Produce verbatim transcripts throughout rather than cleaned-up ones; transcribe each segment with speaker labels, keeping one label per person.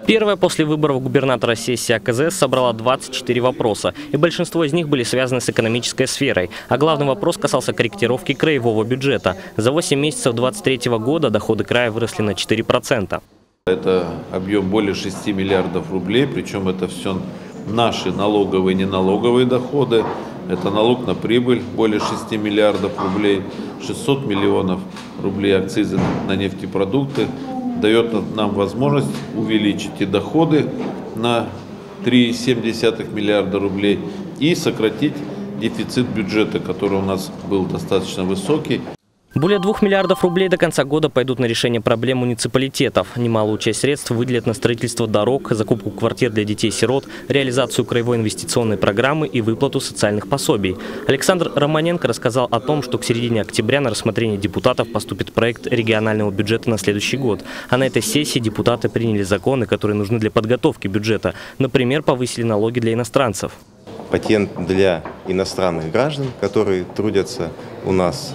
Speaker 1: Первая после выборов губернатора сессия АКЗС собрала двадцать четыре вопроса, и большинство из них были связаны с экономической сферой. А главный вопрос касался корректировки краевого бюджета. За восемь месяцев две тысячи двадцать третьего года доходы края выросли на четыре процента.
Speaker 2: Это объем более шести миллиардов рублей, причем это все наши налоговые и неналоговые доходы. Это налог на прибыль более шести миллиардов рублей, шестьсот миллионов рублей акцизы на нефтепродукты. Дает нам возможность увеличить и доходы на три целых семь десятых миллиарда рублей и сократить дефицит бюджета, который у нас был достаточно высокий.
Speaker 1: Более двух миллиардов рублей до конца года пойдут на решение проблем муниципалитетов. Немалую часть средств выделят на строительство дорог, закупку квартир для детей-сирот, реализацию краевой инвестиционной программы и выплату социальных пособий. Александр Романенко рассказал о том, что к середине октября на рассмотрение депутатов поступит проект регионального бюджета на следующий год. А на этой сессии депутаты приняли законы, которые нужны для подготовки бюджета. Например, повысили налоги для иностранцев.
Speaker 3: Патент для иностранных граждан, которые трудятся у нас,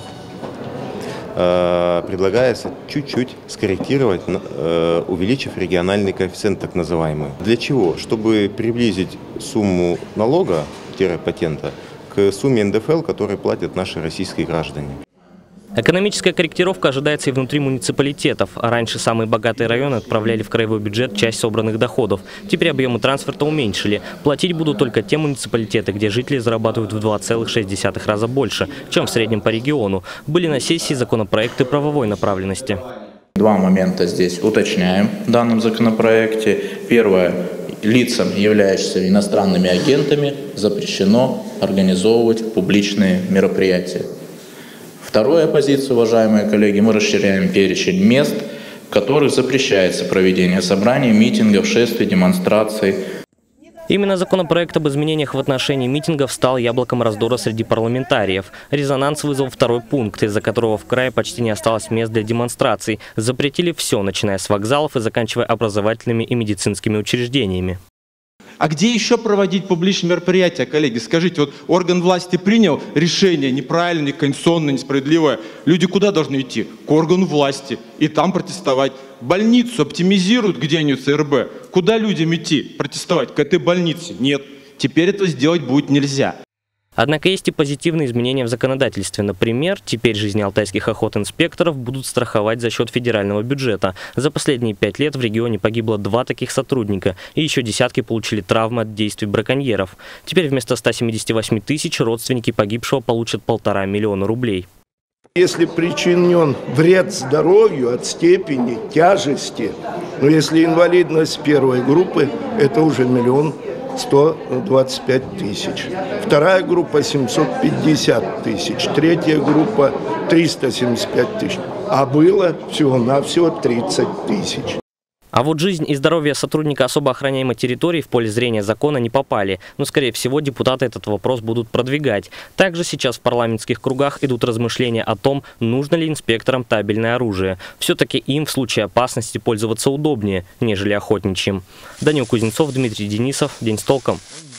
Speaker 3: предлагается чуть-чуть скорректировать, увеличив региональный коэффициент так называемый. Для чего? Чтобы приблизить сумму налога-патента к сумме эн дэ эф эл, который платят наши российские граждане.
Speaker 1: Экономическая корректировка ожидается и внутри муниципалитетов. Раньше самые богатые районы отправляли в краевой бюджет часть собранных доходов. Теперь объемы трансферта уменьшили. Платить будут только те муниципалитеты, где жители зарабатывают в два целых шесть десятых раза больше, чем в среднем по региону. Были на сессии законопроекты правовой направленности.
Speaker 4: Два момента здесь уточняем в данном законопроекте. Первое. Лицам, являющимся иностранными агентами, запрещено организовывать публичные мероприятия. Вторая позиция, уважаемые коллеги, мы расширяем перечень мест, в которых запрещается проведение собраний, митингов, шествий, демонстраций.
Speaker 1: Именно законопроект об изменениях в отношении митингов стал яблоком раздора среди парламентариев. Резонанс вызвал второй пункт, из-за которого в крае почти не осталось мест для демонстраций. Запретили все, начиная с вокзалов и заканчивая образовательными и медицинскими учреждениями.
Speaker 5: А где еще проводить публичные мероприятия, коллеги? Скажите, вот орган власти принял решение неправильное, неконституционное, несправедливое. Люди куда должны идти? К органу власти. И там протестовать. Больницу оптимизируют где-нибудь цэ эр бэ. Куда людям идти? Протестовать? К этой больнице? Нет. Теперь это сделать будет нельзя.
Speaker 1: Однако есть и позитивные изменения в законодательстве. Например, теперь жизни алтайских охотинспекторов будут страховать за счет федерального бюджета. За последние пять лет в регионе погибло два таких сотрудника, и еще десятки получили травмы от действий браконьеров. Теперь вместо ста семидесяти восьми тысяч родственники погибшего получат полтора миллиона рублей.
Speaker 6: Если причинен вред здоровью от степени тяжести, но если инвалидность первой группы, это уже миллион сто двадцать пять тысяч. Вторая группа семьсот пятьдесят тысяч. Третья группа триста семьдесят пять тысяч. А было всего-навсего тридцать тысяч.
Speaker 1: А вот жизнь и здоровье сотрудника особо охраняемой территории в поле зрения закона не попали. Но, скорее всего, депутаты этот вопрос будут продвигать. Также сейчас в парламентских кругах идут размышления о том, нужно ли инспекторам табельное оружие. Все-таки им в случае опасности пользоваться удобнее, нежели охотничьим. Данил Кузнецов, Дмитрий Денисов. День с толком.